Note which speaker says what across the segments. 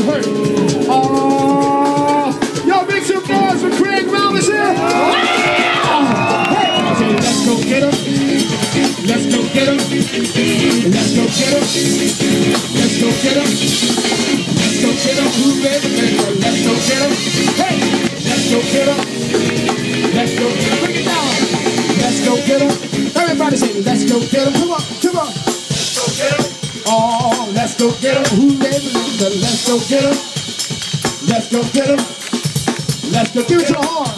Speaker 1: hurt. Oh, yo, make some noise for Craig Robinson. Hey, let's go get him. Let's go get him. Let's go get him. Let's go get him. Let's go get him. Who baby? Let's go get him. Hey, let's go get him. Let's go get him. Bring it down. Let's go get him. Everybody say, let's go get him. Come on, come on. Let's go get him. Oh, let's go get him. Who baby? Let's go get him. Let's go get him. Let's go give it to the horn.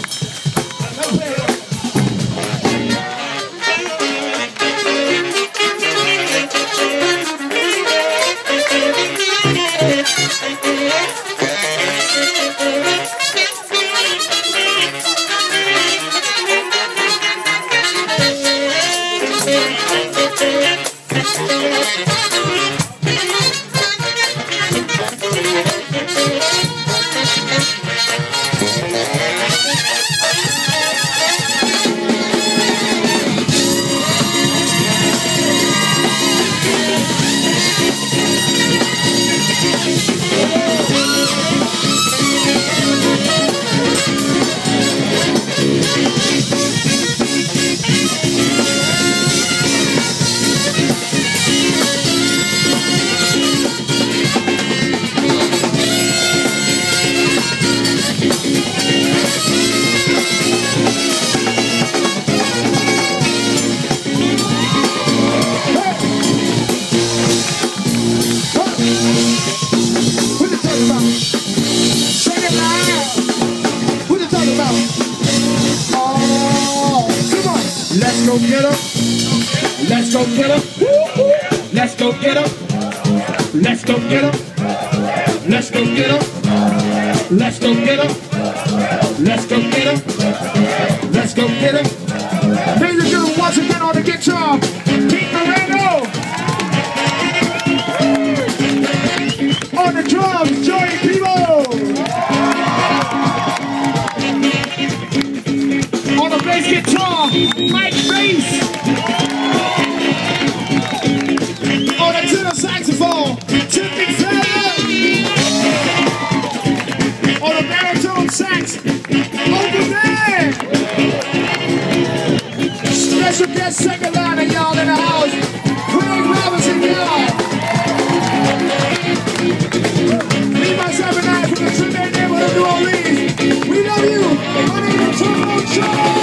Speaker 1: Let's go get him. Let's go get him. Let's go get him. Let's go get him. Let's go get him. Let's go get him. Let's go get him. Let's go get him. Ladies and gentlemen, once again on the guitar, Pete Moreno. On the drums, Joey Pivo. On the bass guitar, Mike Bass. On the tenor saxophone, Tim McFadden. On the baritone sax, Uncle Dan. Special guest second liner, y'all, in the house, Craig Robinson, y'all. Me, myself, and I from the Trinidad neighborhood of New Orleans. We love you. My name is Turbo Charles.